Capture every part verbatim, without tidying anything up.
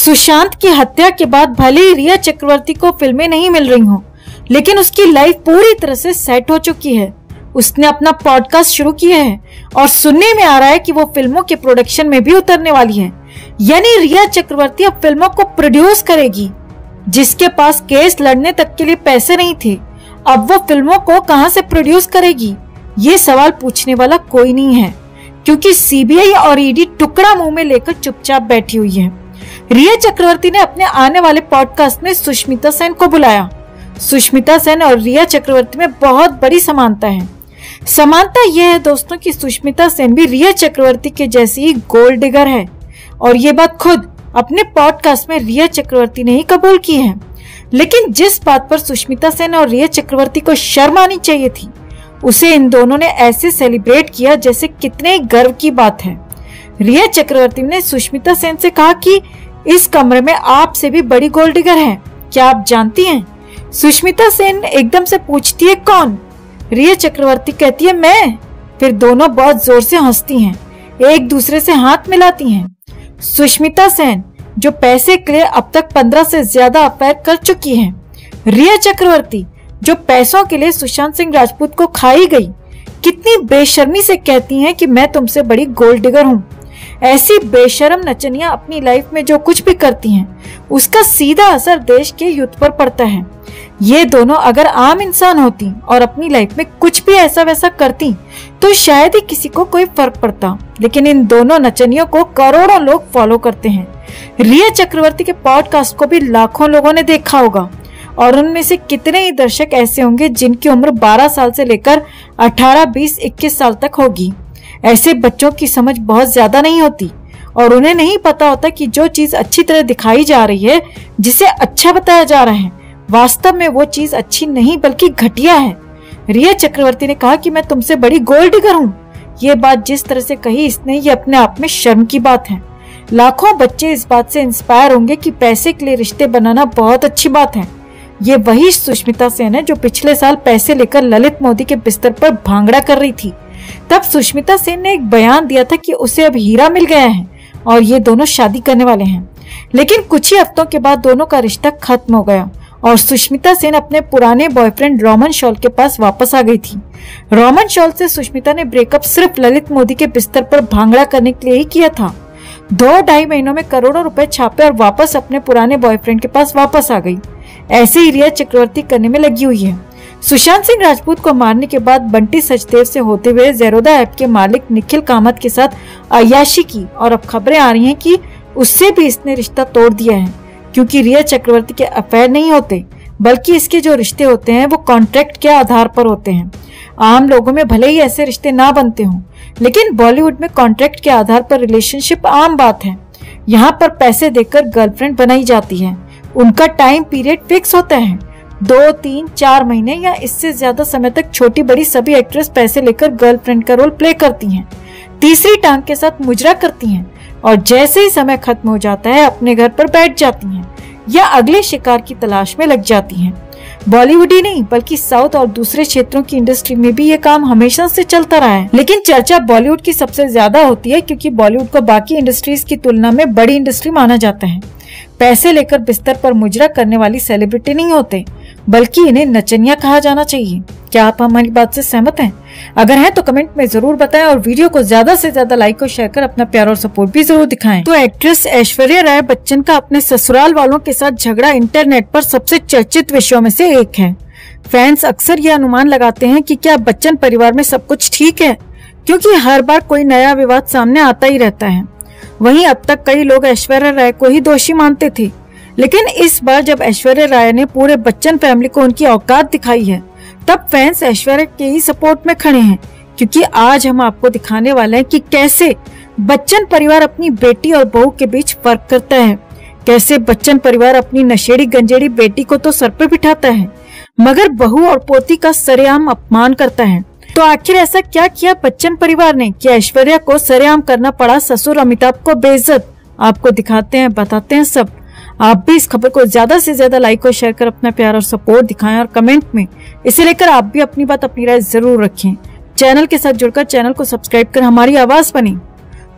सुशांत की हत्या के बाद भले ही रिया चक्रवर्ती को फिल्में नहीं मिल रही हों, लेकिन उसकी लाइफ पूरी तरह से सेट हो चुकी है। उसने अपना पॉडकास्ट शुरू किया है और सुनने में आ रहा है कि वो फिल्मों के प्रोडक्शन में भी उतरने वाली है। यानी रिया चक्रवर्ती अब फिल्मों को प्रोड्यूस करेगी। जिसके पास केस लड़ने तक के लिए पैसे नहीं थे, अब वो फिल्मों को कहां से प्रोड्यूस करेगी? ये सवाल पूछने वाला कोई नहीं है, क्योंकि सीबीआई और ईडी टुकड़ा मुंह में लेकर चुपचाप बैठी हुई है। रिया चक्रवर्ती ने अपने आने वाले पॉडकास्ट में सुष्मिता सेन को बुलाया। सुष्मिता सेन और रिया चक्रवर्ती में बहुत बड़ी समानता है। समानता यह है दोस्तों कि सुष्मिता सेन भी रिया चक्रवर्ती के जैसी ही गोल्ड डिगर है, और ये बात खुद अपने पॉडकास्ट में रिया चक्रवर्ती ने ही कबूल की है। लेकिन जिस बात पर सुष्मिता सेन और रिया चक्रवर्ती को शर्म आनी चाहिए थी, उसे इन दोनों ने ऐसे सेलिब्रेट किया जैसे कितने गर्व की बात है। रिया चक्रवर्ती ने सुष्मिता सेन से कहा कि इस कमरे में आपसे भी बड़ी गोल्ड डिगर है, क्या आप जानती हैं? सुष्मिता सेन एकदम से पूछती है, कौन? रिया चक्रवर्ती कहती है, मैं। फिर दोनों बहुत जोर से हंसती हैं, एक दूसरे से हाथ मिलाती हैं। सुष्मिता सेन जो पैसे के लिए अब तक पंद्रह से ज्यादा अफेयर कर चुकी है, रिया चक्रवर्ती जो पैसों के लिए सुशांत सिंह राजपूत को खाई गई, कितनी बेशर्मी से कहती हैं कि मैं तुमसे बड़ी गोल्ड डिगर हूँ। ऐसी बेशर्म नचनियां अपनी लाइफ में जो कुछ भी करती हैं, उसका सीधा असर देश के यूथ पर पड़ता है। ये दोनों अगर आम इंसान होती और अपनी लाइफ में कुछ भी ऐसा वैसा करती तो शायद ही किसी को कोई फर्क पड़ता, लेकिन इन दोनों नचनियों को करोड़ों लोग फॉलो करते हैं। रिया चक्रवर्ती के पॉडकास्ट को भी लाखों लोगों ने देखा होगा, और उनमें से कितने ही दर्शक ऐसे होंगे जिनकी उम्र बारह साल से लेकर अठारह, बीस, इक्कीस साल तक होगी। ऐसे बच्चों की समझ बहुत ज्यादा नहीं होती, और उन्हें नहीं पता होता कि जो चीज अच्छी तरह दिखाई जा रही है, जिसे अच्छा बताया जा रहा है, वास्तव में वो चीज अच्छी नहीं बल्कि घटिया है। रिया चक्रवर्ती ने कहा कि मैं तुमसे बड़ी गोल्ड डिगर हूँ। ये बात जिस तरह से कही इसने, ये अपने आप में शर्म की बात है। लाखों बच्चे इस बात से इंस्पायर होंगे कि पैसे के लिए रिश्ते बनाना बहुत अच्छी बात है। ये वही सुष्मिता सेन है जो पिछले साल पैसे लेकर ललित मोदी के बिस्तर पर भांगड़ा कर रही थी। तब सुष्मिता सेन ने एक बयान दिया था कि उसे अब हीरा मिल गया है और ये दोनों शादी करने वाले हैं। लेकिन कुछ ही हफ्तों के बाद दोनों का रिश्ता खत्म हो गया और सुष्मिता सेन अपने पुराने बॉयफ्रेंड रोमन शॉल के पास वापस आ गई थी। रोमन शॉल से सुष्मिता ने ब्रेकअप सिर्फ ललित मोदी के बिस्तर पर भांगड़ा करने के लिए ही किया था। दो ढाई महीनों में करोड़ों रुपए छापे और वापस अपने पुराने बॉयफ्रेंड के पास वापस आ गई। ऐसे ही रिया चक्रवर्ती करने में लगी हुई है। सुशांत सिंह राजपूत को मारने के बाद बंटी सचदेव से होते हुए ज़ेरोधा ऐप के मालिक निखिल कामत के साथ अय्याशी की, और अब खबरें आ रही हैं कि उससे भी इसने रिश्ता तोड़ दिया है, क्योंकि रिया चक्रवर्ती के अफेयर नहीं होते, बल्कि इसके जो रिश्ते होते हैं वो कॉन्ट्रैक्ट के आधार पर होते हैं। आम लोगों में भले ही ऐसे रिश्ते ना बनते हों, लेकिन बॉलीवुड में कॉन्ट्रैक्ट के आधार पर रिलेशनशिप आम बात है। यहाँ पर पैसे देकर गर्लफ्रेंड बनाई जाती है। उनका टाइम पीरियड फिक्स होता है, दो तीन चार महीने या इससे ज्यादा समय तक छोटी बड़ी सभी एक्ट्रेस पैसे लेकर गर्लफ्रेंड का रोल प्ले करती हैं, तीसरी टांग के साथ मुजरा करती हैं, और जैसे ही समय खत्म हो जाता है अपने घर पर बैठ जाती हैं या अगले शिकार की तलाश में लग जाती हैं। बॉलीवुड ही नहीं बल्कि साउथ और दूसरे क्षेत्रों की इंडस्ट्री में भी ये काम हमेशा से चलता रहा है। लेकिन चर्चा बॉलीवुड की सबसे ज्यादा होती है, क्योंकि बॉलीवुड को बाकी इंडस्ट्रीज की तुलना में बड़ी इंडस्ट्री माना जाता है। पैसे लेकर बिस्तर पर मुजरा करने वाली सेलिब्रिटी नहीं होते, बल्कि इन्हें नचनिया कहा जाना चाहिए। क्या आप हमारी बात से सहमत हैं? अगर हैं तो कमेंट में जरूर बताएं, और वीडियो को ज्यादा से ज्यादा लाइक और शेयर कर अपना प्यार और सपोर्ट भी जरूर दिखाएं। तो एक्ट्रेस ऐश्वर्या राय बच्चन का अपने ससुराल वालों के साथ झगड़ा इंटरनेट पर सबसे चर्चित विषयों में से एक है। फैंस अक्सर ये अनुमान लगाते हैं कि क्या बच्चन परिवार में सब कुछ ठीक है, क्योंकि हर बार कोई नया विवाद सामने आता ही रहता है। वहीं अब तक कई लोग ऐश्वर्या राय को ही दोषी मानते थे, लेकिन इस बार जब ऐश्वर्या राय ने पूरे बच्चन फैमिली को उनकी औकात दिखाई है, तब फैंस ऐश्वर्या के ही सपोर्ट में खड़े हैं। क्योंकि आज हम आपको दिखाने वाले हैं कि कैसे बच्चन परिवार अपनी बेटी और बहू के बीच फर्क करता है, कैसे बच्चन परिवार अपनी नशेड़ी गंजेड़ी बेटी को तो सर पर बिठाता है, मगर बहू और पोती का सरेआम अपमान करता है। तो आखिर ऐसा क्या किया बच्चन परिवार ने कि ऐश्वर्या को सरेआम करना पड़ा ससुर अमिताभ को बेइज्जत? आपको दिखाते हैं, बताते हैं सब। आप भी इस खबर को ज्यादा से ज्यादा लाइक और शेयर कर अपना प्यार और सपोर्ट दिखाएं, और कमेंट में इसे लेकर आप भी अपनी बात, अपनी राय जरूर रखें। चैनल के साथ जुड़कर चैनल को सब्सक्राइब कर हमारी आवाज बने।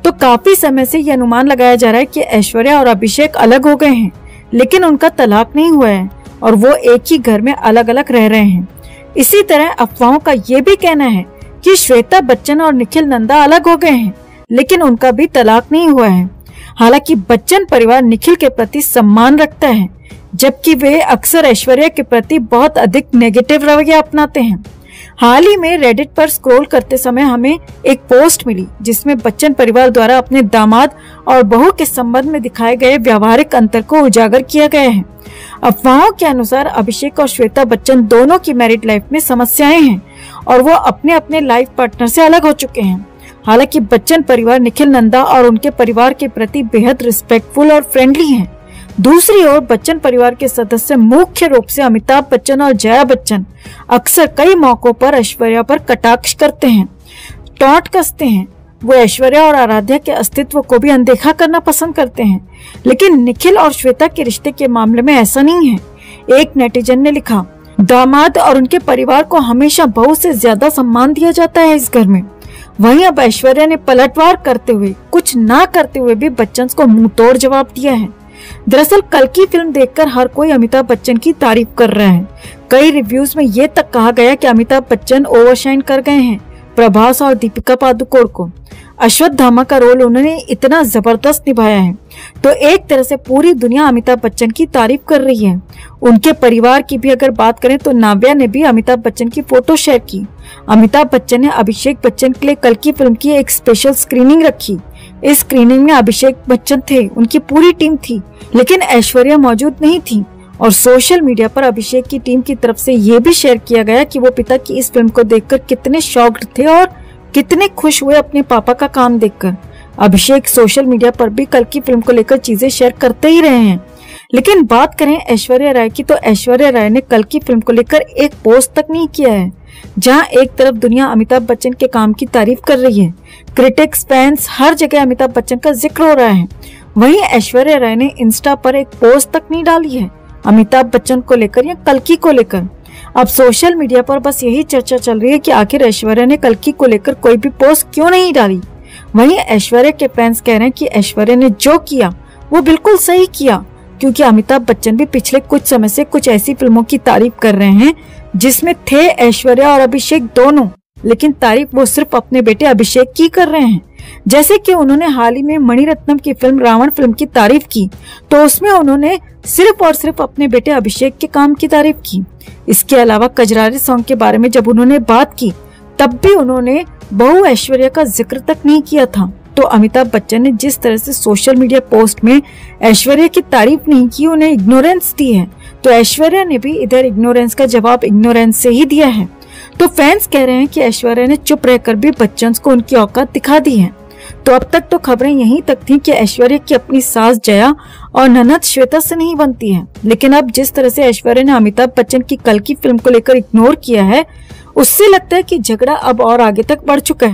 तो काफी समय से ये अनुमान लगाया जा रहा है कि ऐश्वर्या और अभिषेक अलग हो गए हैं, लेकिन उनका तलाक नहीं हुआ है और वो एक ही घर में अलग अलग रह रहे हैं। इसी तरह अफवाहों का ये भी कहना है कि श्वेता बच्चन और निखिल नंदा अलग हो गए हैं, लेकिन उनका भी तलाक नहीं हुआ है। हालांकि बच्चन परिवार निखिल के प्रति सम्मान रखता है, जबकि वे अक्सर ऐश्वर्या के प्रति बहुत अधिक नेगेटिव रवैया अपनाते हैं। हाल ही में रेडिट पर स्क्रॉल करते समय हमें एक पोस्ट मिली जिसमें बच्चन परिवार द्वारा अपने दामाद और बहू के संबंध में दिखाए गए व्यावहारिक अंतर को उजागर किया गया है। अफवाहों के अनुसार अभिषेक और श्वेता बच्चन दोनों की मैरिड लाइफ में समस्याएं हैं और वो अपने अपने लाइफ पार्टनर से अलग हो चुके हैं। हालांकि बच्चन परिवार निखिल नंदा और उनके परिवार के प्रति बेहद रिस्पेक्टफुल और फ्रेंडली हैं। दूसरी ओर बच्चन परिवार के सदस्य मुख्य रूप से अमिताभ बच्चन और जया बच्चन अक्सर कई मौकों पर ऐश्वर्या पर कटाक्ष करते हैं, टॉन्ट कसते हैं। वो ऐश्वर्या और आराध्या के अस्तित्व को भी अनदेखा करना पसंद करते हैं, लेकिन निखिल और श्वेता के रिश्ते के मामले में ऐसा नहीं है। एक नेटिजन ने लिखा, दामाद और उनके परिवार को हमेशा बहू से ज्यादा सम्मान दिया जाता है इस घर में। वहीं अब ऐश्वर्या ने पलटवार करते हुए, कुछ ना करते हुए भी बच्चन को मुंह तोड़ जवाब दिया है। दरअसल कल की फिल्म देखकर हर कोई अमिताभ बच्चन की तारीफ कर रहा है। कई रिव्यूज में ये तक कहा गया कि अमिताभ बच्चन ओवरशाइन कर गए हैं प्रभास और दीपिका पादुकोण को। अश्वत्थामा का रोल उन्होंने इतना जबरदस्त निभाया है, तो एक तरह से पूरी दुनिया अमिताभ बच्चन की तारीफ कर रही है। उनके परिवार की भी अगर बात करें तो नाव्या ने भी अमिताभ बच्चन की फोटो शेयर की। अमिताभ बच्चन ने अभिषेक बच्चन के लिए कल की फिल्म की एक स्पेशल स्क्रीनिंग रखी। इस स्क्रीनिंग में अभिषेक बच्चन थे, उनकी पूरी टीम थी, लेकिन ऐश्वर्या मौजूद नहीं थी। और सोशल मीडिया पर अभिषेक की टीम की तरफ से ये भी शेयर किया गया कि वो पिता की इस फिल्म को देखकर कितने शॉक्ड थे और कितने खुश हुए अपने पापा का काम देखकर। अभिषेक सोशल मीडिया पर भी कल की फिल्म को लेकर चीजें शेयर करते ही रहे हैं। लेकिन बात करें ऐश्वर्या राय की, तो ऐश्वर्या राय ने कल की फिल्म को लेकर एक पोस्ट तक नहीं किया है। जहां एक तरफ दुनिया अमिताभ बच्चन के काम की तारीफ कर रही है, क्रिटिक्स, फैंस, हर जगह अमिताभ बच्चन का जिक्र हो रहा है, वहीं ऐश्वर्या राय ने इंस्टा पर एक पोस्ट तक नहीं डाली है अमिताभ बच्चन को लेकर या कल्कि को लेकर। अब सोशल मीडिया पर बस यही चर्चा चल रही है कि आखिर ऐश्वर्या ने कल्कि को लेकर कोई भी पोस्ट क्यों नहीं डाली। वहीं ऐश्वर्या के फैंस कह रहे हैं कि ऐश्वर्या ने जो किया वो बिल्कुल सही किया, क्योंकि अमिताभ बच्चन भी पिछले कुछ समय से कुछ ऐसी फिल्मों की तारीफ कर रहे हैं जिसमें थे ऐश्वर्या और अभिषेक दोनों, लेकिन तारीफ वो सिर्फ अपने बेटे अभिषेक की कर रहे हैं। जैसे कि उन्होंने हाल ही में मणिरत्नम की फिल्म रावण फिल्म की तारीफ की, तो उसमें उन्होंने सिर्फ और सिर्फ अपने बेटे अभिषेक के काम की तारीफ की। इसके अलावा कजरारे सॉन्ग के बारे में जब उन्होंने बात की, तब भी उन्होंने बहू ऐश्वर्या का जिक्र तक नहीं किया था। तो अमिताभ बच्चन ने जिस तरह से सोशल मीडिया पोस्ट में ऐश्वर्या की तारीफ नहीं की, उन्हें इग्नोरेंस दी है, तो ऐश्वर्या ने भी इधर इग्नोरेंस का जवाब इग्नोरेंस से ही दिया है। तो फैंस कह रहे हैं कि ऐश्वर्या ने चुप रहकर भी बच्चन को उनकी औकात दिखा दी है। तो अब तक तो खबरें यहीं तक थी कि ऐश्वर्या की अपनी सास जया और ननद श्वेता से नहीं बनती है, लेकिन अब जिस तरह से ऐश्वर्या ने अमिताभ बच्चन की कल की फिल्म को लेकर इग्नोर किया है, उससे लगता है कि झगड़ा अब और आगे तक बढ़ चुका है।